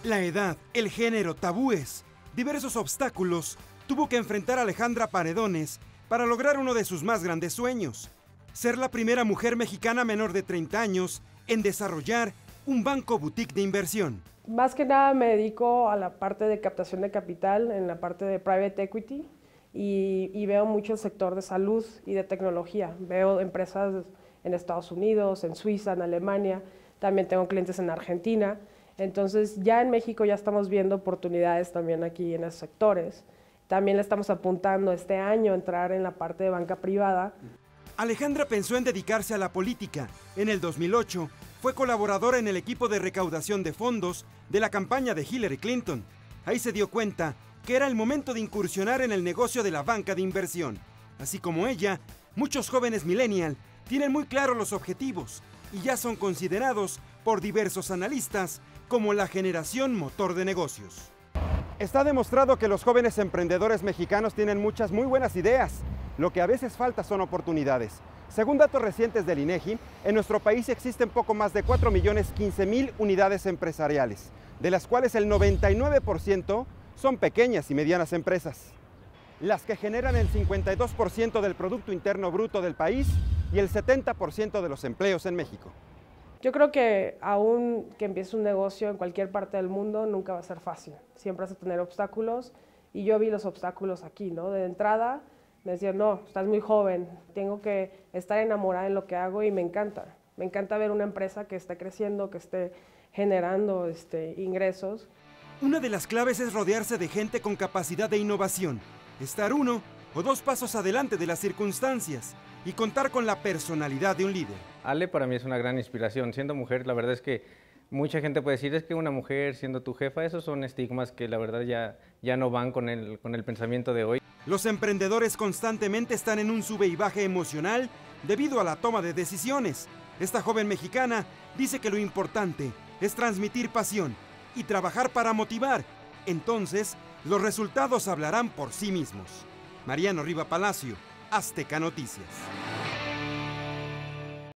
La edad, el género, tabúes, diversos obstáculos tuvo que enfrentar Alejandra Paredones para lograr uno de sus más grandes sueños: ser la primera mujer mexicana menor de 30 años en desarrollar un banco boutique de inversión. Más que nada me dedico a la parte de captación de capital, en la parte de private equity, y veo mucho el sector de salud y de tecnología. Veo empresas en Estados Unidos, en Suiza, en Alemania, también tengo clientes en Argentina. Entonces ya en México ya estamos viendo oportunidades también aquí en esos sectores. También le estamos apuntando este año a entrar en la parte de banca privada. Alejandra pensó en dedicarse a la política. En el 2008 fue colaboradora en el equipo de recaudación de fondos de la campaña de Hillary Clinton. Ahí se dio cuenta que era el momento de incursionar en el negocio de la banca de inversión. Así como ella, muchos jóvenes millennial tienen muy claros los objetivos y ya son considerados por diversos analistas como la generación motor de negocios. Está demostrado que los jóvenes emprendedores mexicanos tienen muchas muy buenas ideas. Lo que a veces falta son oportunidades. Según datos recientes del INEGI, en nuestro país existen poco más de 4.015.000 unidades empresariales, de las cuales el 99% son pequeñas y medianas empresas, las que generan el 52% del Producto Interno Bruto del país y el 70% de los empleos en México. Yo creo que aún que empieces un negocio en cualquier parte del mundo, nunca va a ser fácil. Siempre vas a tener obstáculos, y yo vi los obstáculos aquí, ¿no? De entrada me decían, no, estás muy joven, tengo que estar enamorada en lo que hago, y me encanta. Me encanta ver una empresa que esté creciendo, que esté generando ingresos. Una de las claves es rodearse de gente con capacidad de innovación, estar 1 o 2 pasos adelante de las circunstancias y contar con la personalidad de un líder. Ale para mí es una gran inspiración. Siendo mujer, la verdad es que mucha gente puede decir, es que una mujer siendo tu jefa, esos son estigmas que la verdad ya no van con el pensamiento de hoy. Los emprendedores constantemente están en un sube y baje emocional debido a la toma de decisiones. Esta joven mexicana dice que lo importante es transmitir pasión y trabajar para motivar. Entonces, los resultados hablarán por sí mismos. Mariano Riva Palacio, Azteca Noticias.